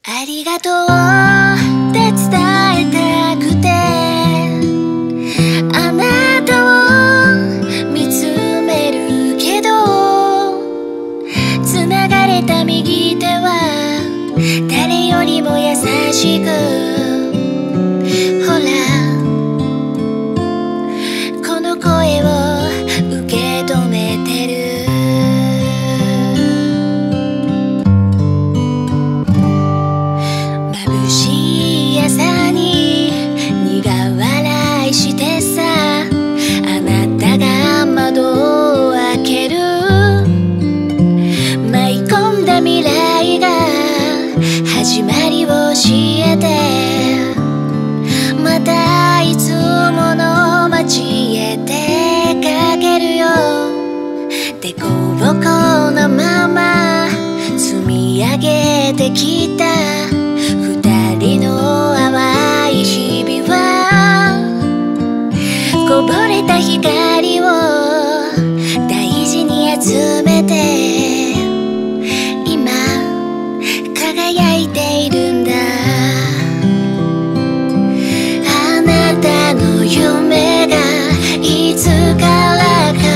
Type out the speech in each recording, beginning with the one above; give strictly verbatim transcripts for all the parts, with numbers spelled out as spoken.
ありがとうって伝えたくて、あなたを見つめるけど、繋がれた右手は誰よりも優しく、ほらこの声を受け止めてる。眩しい朝に苦笑いしてさ、あなたが窓を開ける。舞い込んだ未来が始まりを教えて、またいつもの街へ出かけるよ。でこぼこのまま積み上げてきた二人の淡い日々は、こぼれた光を大事に集めて今輝いているんだ。あなたの夢がいつからか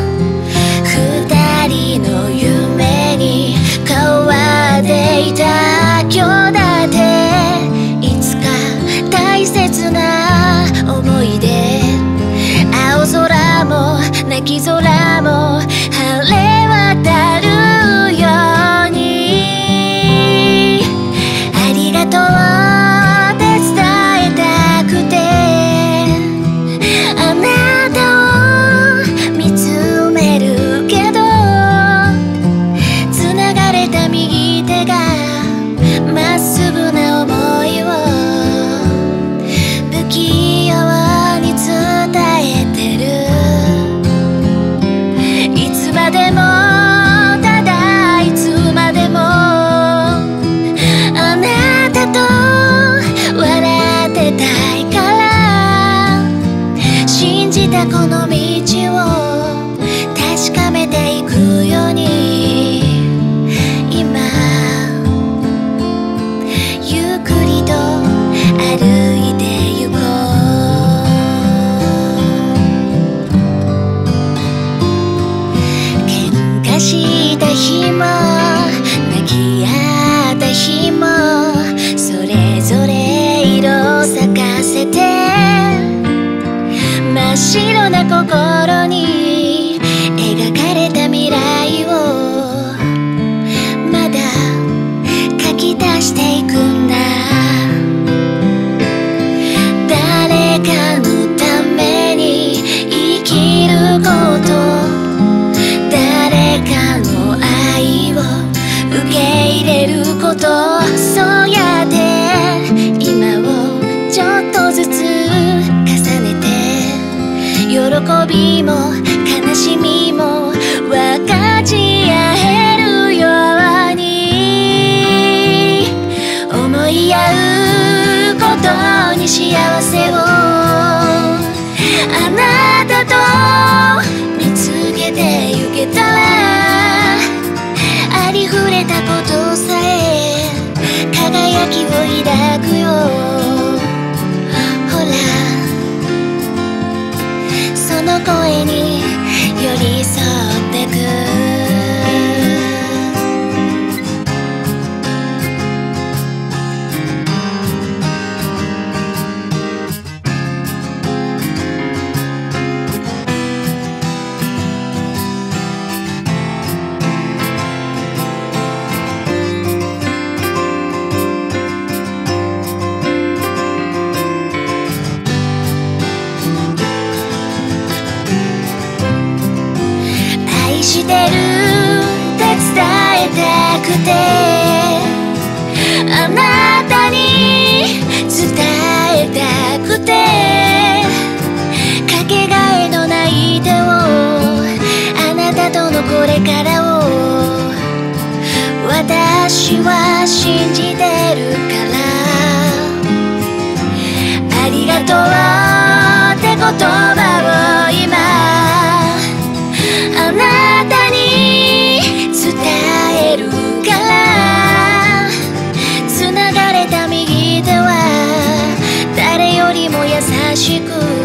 二人の夢に変わっていた。今日だっていつか大切な思い出、青空も泣き空も晴れ渡るように、ありがとうって伝えたくて、あなたを見つめるけど、繋がれた右手がまっすぐな想いを不器用に伝えてる。いつまでもただいつまでもあなたと笑ってたいから、信じたこの道を確かめていくように、今ゆっくりと歩いてゆこう。喧嘩した日も泣き合った日も、それぞれ色咲かせて、真っ白な心に描かれた未来をまだ書き足していくんだ。誰かのために生きること、誰かの愛を受け入れること、そうやって今をちょっとずつ重ねて、喜びも悲しみも分かち合えるように、思い合うことに幸せをあなたと見つけてゆけたら、ありふれたことさえ輝きを抱くよ。ほらその声に寄り添ってく。愛してるって伝えたくて、あなたに伝えたくて、かけがえのない手をあなたとのこれからを私は信じてるから、ありがとうって言葉を今あなたに伝えるから、つな優しく